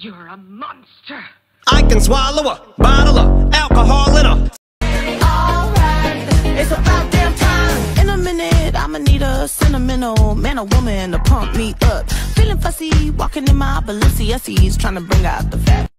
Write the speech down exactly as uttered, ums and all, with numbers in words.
You're a monster. I can swallow a bottle of alcohol in a. Alright, it's about damn time. In a minute, I'ma need a sentimental man or woman to pump me up. Feeling fussy, walking in my Balenciennes, trying to bring out the fat.